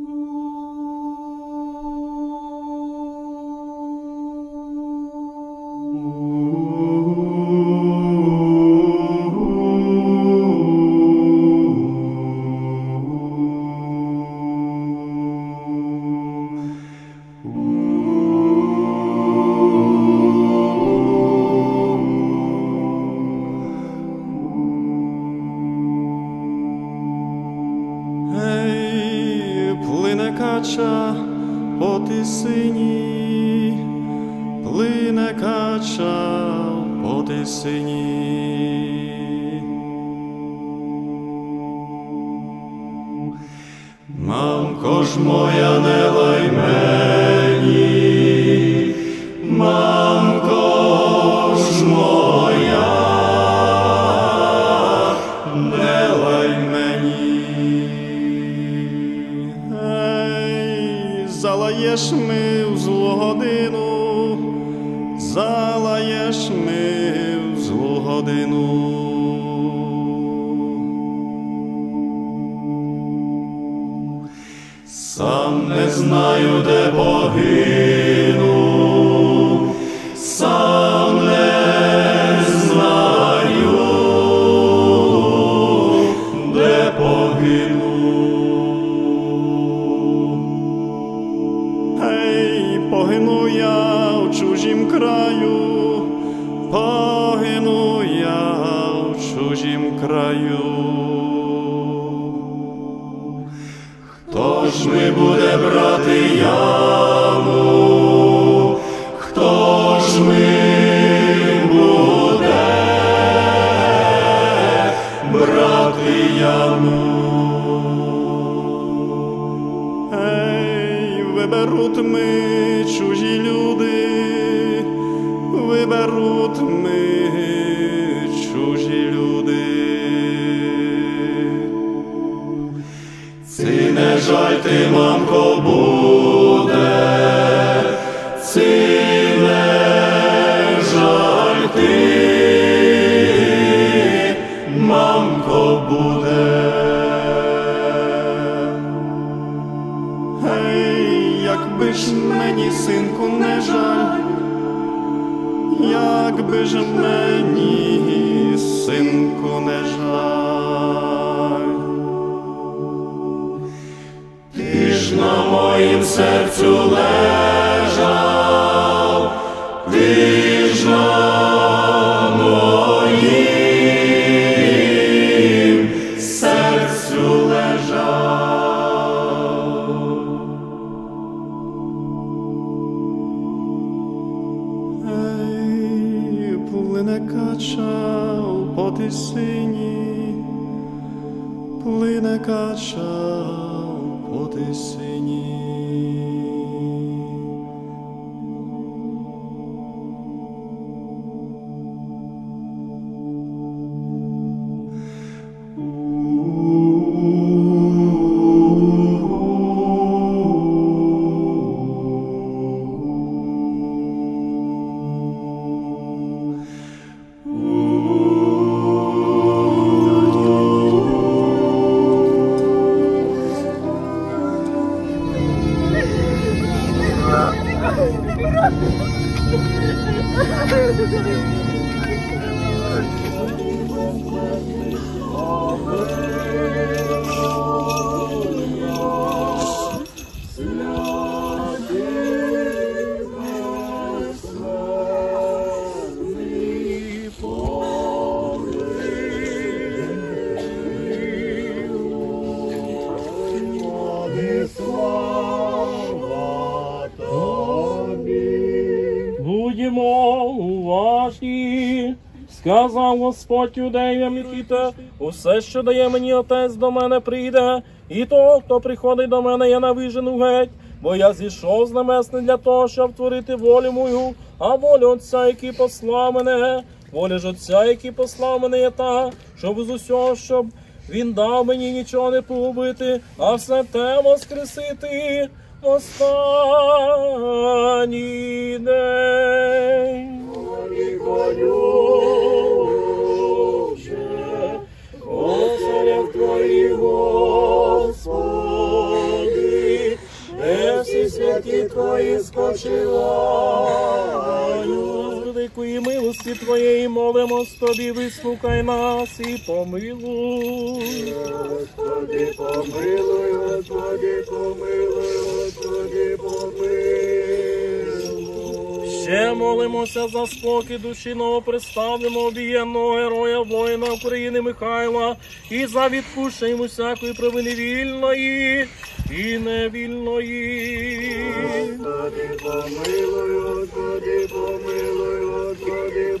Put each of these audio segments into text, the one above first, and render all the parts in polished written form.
Кача по тисині, плине кача по тисині. Мамко ж моя, не лай мені, мамко ж моя, не лай мені. Залаєш ми в злу годину, залаєш ми в злу годину. Сам не знаю, де погину, сам не знаю, де погину. Погину я в чужім краю, погину я в чужім краю. Хто ж ми буде брати яму? Хто ж ми буде брати яму? Виберуть ми чужі люди, виберуть ми чужі люди. Ці не жаль ти, мамко, буде, ці не жаль ти, мамко, буде. Якби ж мені, синку, не жаль, якби ж мені, синку, не жаль. Ти ж на моїм серцю лежав, ти ж на моїм серцю лежав. Плине кача по тисині, плине кача по тисині. Будьмо уважні, сказав Господь юдеям, Микіте, усе, що дає мені Отець, до мене прийде, і того, хто приходить до мене, я навижену геть, бо я зійшов з небес не для того, щоб творити волю мою, а волю Отця, який послав мене. Воля ж Отця, який послав мене, є та, щоб з усього, щоб Він дав мені нічого не погубити, а все те воскресити останній день. О, царях Твоїх, Господи, святі Твої спочиваю. З великої милості Твоєї молимось Тобі, вислухай нас і помилуй. Господи, помилуй, Господи, помилуй, Господи, помилуй. Ще молимося за спокій душі новоприставленого обієнного героя воїна України Михайла і за відпущення йому всякої провини вільної і невільної. Господи, помилуй, Господи, помилуй, Господи,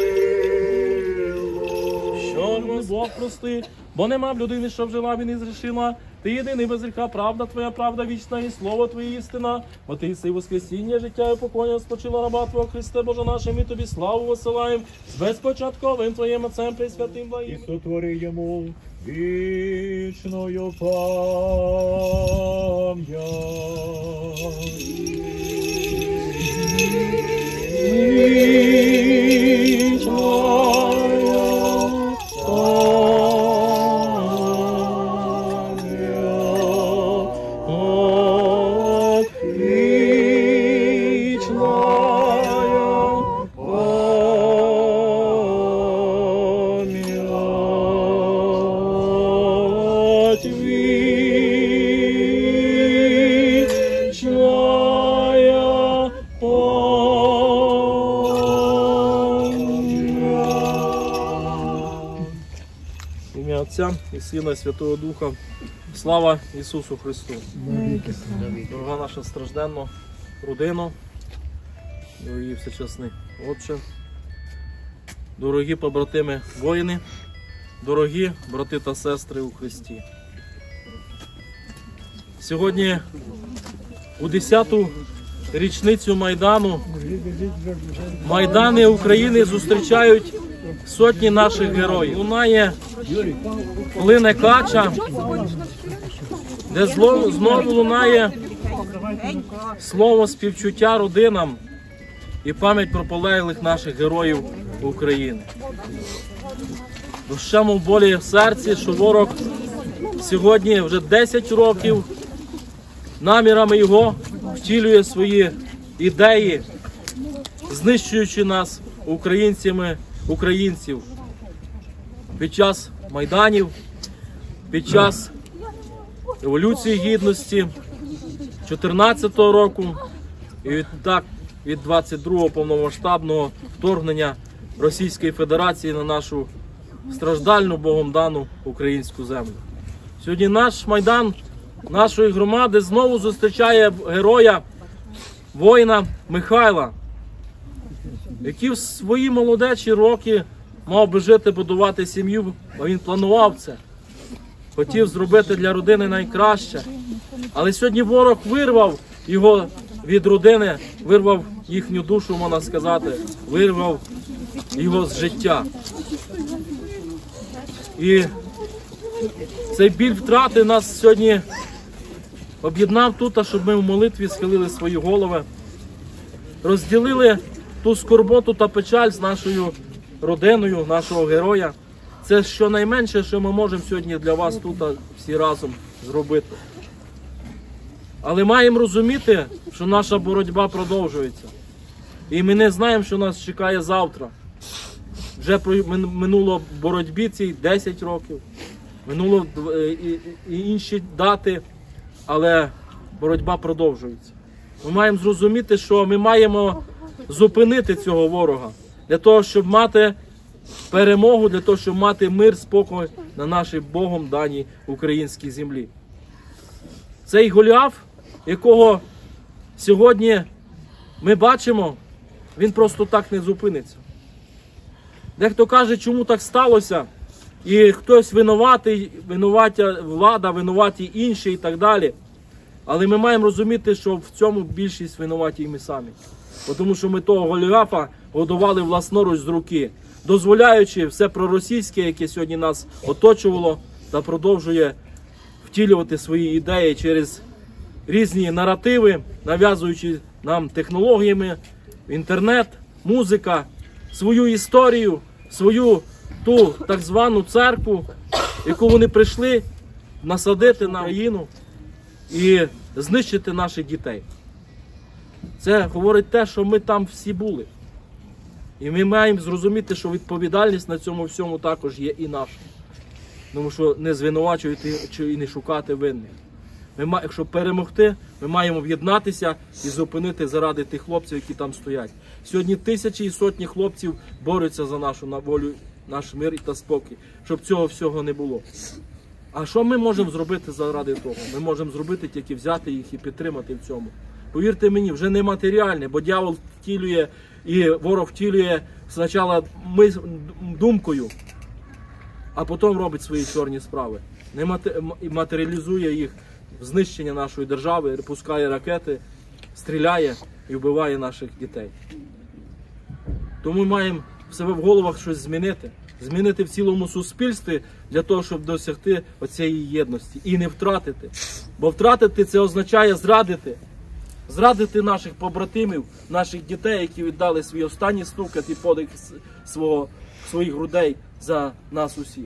помилуй. Що ж, Бог прости, бо нема в людини, щоб жила, він і зрішила. Ти єдиний без гріха, правда Твоя, правда вічна, і слово Твоє істина. Бо Ти єси воскресіння, життя і покоєння, спочила раба Твого Христе, Боже наше, ми Тобі славу висилаємо з безпочатковим Твоїм Отцем пресвятим І благим. сотвори йому вічною пам'ять. Ім'я Отця і Сина, і Святого Духа. Слава Ісусу Христу! Дорога наша стражденна родина, дорогі всечесний Отче, дорогі побратими воїни, дорогі брати та сестри у Христі. Сьогодні у 10-ту річницю Майдану Майдани України зустрічають сотні наших героїв. Лунає плине кача, де знову лунає слово співчуття родинам і пам'ять про полеглих наших героїв України. Душемо в болі в серці, що ворог сьогодні вже 10 років намірами його втілює свої ідеї, знищуючи нас українців під час Майданів, під час Революції Гідності 2014 року і відтак від 22-го повномасштабного вторгнення Російської Федерації на нашу страждальну, Богом дану українську землю. Сьогодні наш Майдан нашої громади знову зустрічає героя, воїна Михайла, який в свої молодечі роки мав би жити, будувати сім'ю, бо він планував це. Хотів зробити для родини найкраще. Але сьогодні ворог вирвав його від родини, вирвав їхню душу, можна сказати, вирвав його з життя. І цей біль втрати нас сьогодні об'єднав тут, щоб ми в молитві схилили свої голови, розділили ту скорботу та печаль з нашою родиною, нашого героя. Це щонайменше, що ми можемо сьогодні для вас тут всі разом зробити. Але маємо розуміти, що наша боротьба продовжується. І ми не знаємо, що нас чекає завтра. Вже минуло боротьбі цій 10 років, минуло і інші дати, але боротьба продовжується. Ми маємо зрозуміти, що ми маємо зупинити цього ворога для того, щоб мати перемогу, для того, щоб мати мир, спокій на нашій Богом даній українській землі. Цей Голіаф, якого сьогодні ми бачимо, він просто так не зупиниться. Дехто каже, чому так сталося, і хтось винуватий, винувата влада, винуваті інші і так далі. Але ми маємо розуміти, що в цьому більшість винуваті і ми самі. Тому що ми того Голіафа годували власноруч з руки, дозволяючи все проросійське, яке сьогодні нас оточувало та продовжує втілювати свої ідеї через різні наративи, нав'язуючи нам технологіями, інтернет, музика, свою історію, свою ту так звану церкву, яку вони прийшли насадити на країну і знищити наших дітей. Це говорить те, що ми там всі були. І ми маємо зрозуміти, що відповідальність на цьому всьому також є і наша. Тому що не звинувачувати і не шукати винних. Якщо перемогти, ми маємо об'єднатися і зупинити заради тих хлопців, які там стоять. Сьогодні тисячі і сотні хлопців борються за нашу волю, наш мир та спокій, щоб цього всього не було. А що ми можемо зробити заради того? Ми можемо зробити тільки взяти їх і підтримати в цьому. Повірте мені, вже не матеріальне, бо дьявол втілює і ворог втілює спочатку думкою, а потім робить свої чорні справи. Матеріалізує їх в знищення нашої держави, пускає ракети, стріляє і вбиває наших дітей. Тому маємо в себе в головах щось змінити. Змінити в цілому суспільстві для того, щоб досягти оцієї єдності і не втратити. Бо втратити – це означає зрадити. Зрадити наших побратимів, наших дітей, які віддали свій останній стукат і подих своїх грудей за нас усіх.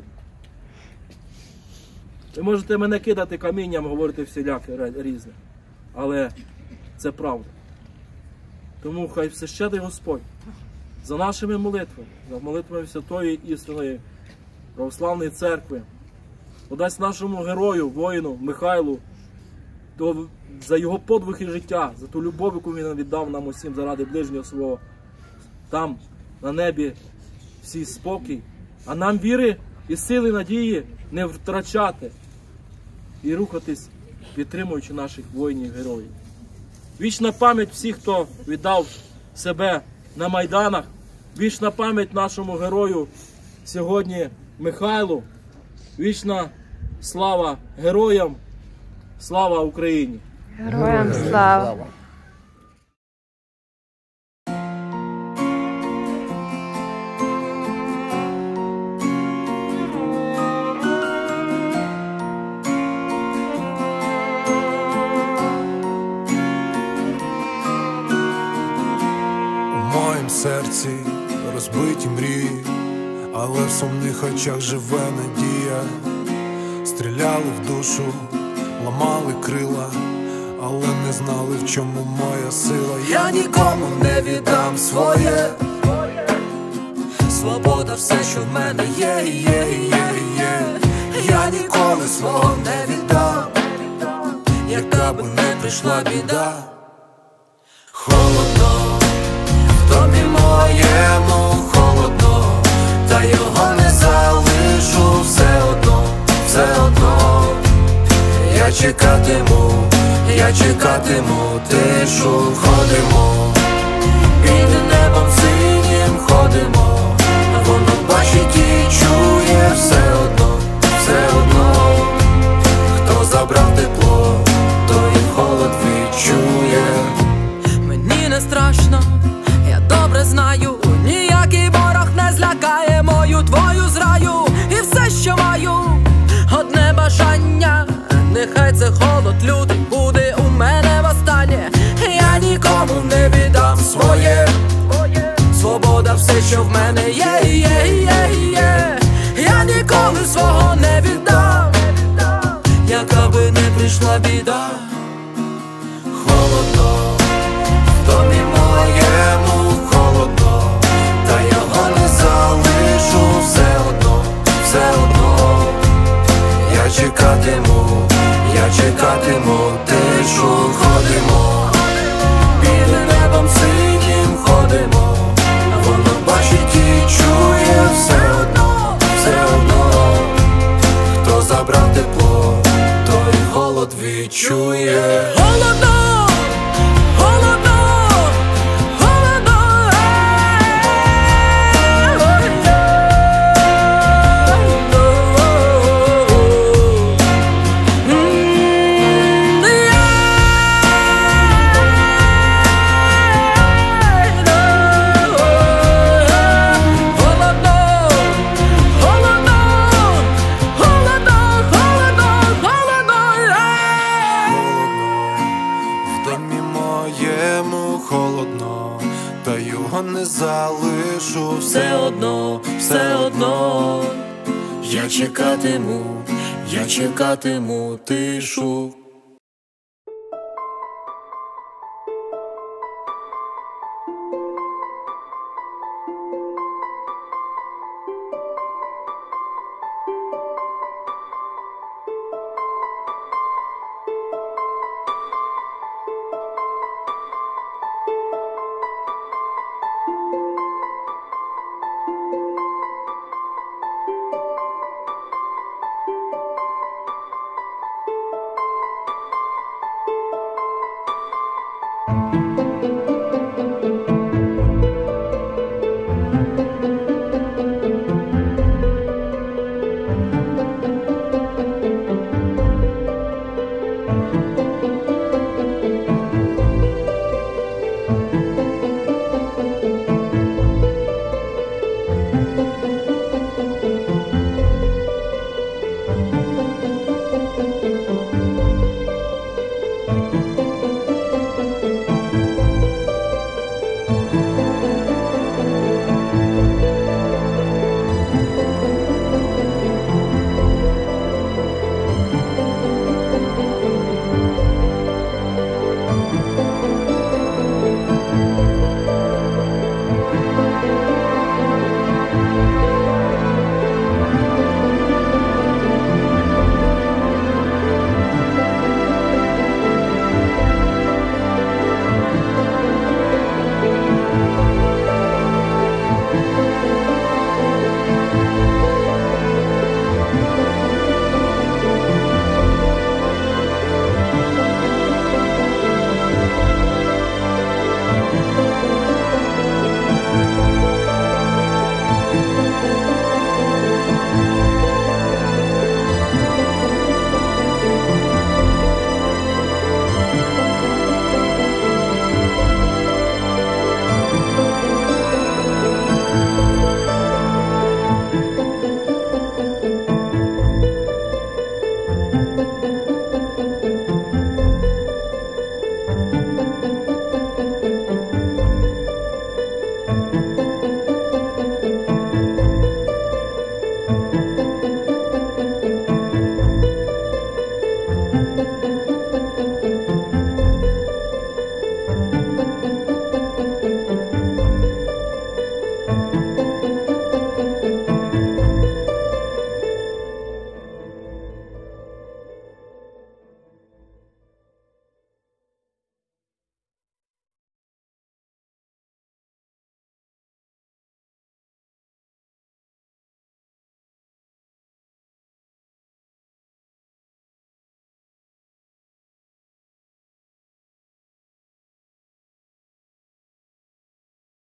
Ви можете мене кидати камінням, говорити всіляке різне. Але це правда. Тому хай всещений Господь за нашими молитвами, за молитвами Святої істинної Православної Церкви, подасть нашому герою, воїну Михайлу, за його подвиг і життя, за ту любов, яку він віддав нам усім заради ближнього свого. Там, на небі, всі спокій. А нам віри і сили, надії не втрачати і рухатись, підтримуючи наших воїнів-героїв. Вічна пам'ять всіх, хто віддав себе на Майданах. Вічна пам'ять нашому герою сьогодні Михайлу. Вічна слава героям. Слава Україні! Героям слава! У моїм серці розбиті мрії, але в сумних очах живе надія. Стріляли в душу, ламали крила, але не знали, в чому моя сила. Я нікому не віддам своє. Свобода все, що в мене є. Я ніколи свого не віддам, яка би не прийшла біда. Холодно, в домі моєму холодно, та його не залишу все одно, все одно. Я чекатиму тишу. Ходимо, під небом синім ходимо, воно бачить і чує все одно, все одно. Хто забрав тепло, той і холод відчує. Мені не страшно, я добре знаю, ніякий ворог не злякає мою твою зраю. І все, що маю, одне бажання, нехай це холод лютий буде у мене востаннє. Я нікому не віддам своє. Свобода все, що в мене є. Я ніколи свого не віддам, яка би не прийшла біда. Холодно, в домі моєму холодно, та його не залишу все одно, все одно. Я чекатиму тишу. Ходимо, під небом синім ходимо, воно бачить і чує все одно, все одно. Хто забрав тепло, той холод відчує. Холодно, холодно, холодно. Холодно, та його не залишу все одно, все одно. Я чекатиму, тишу.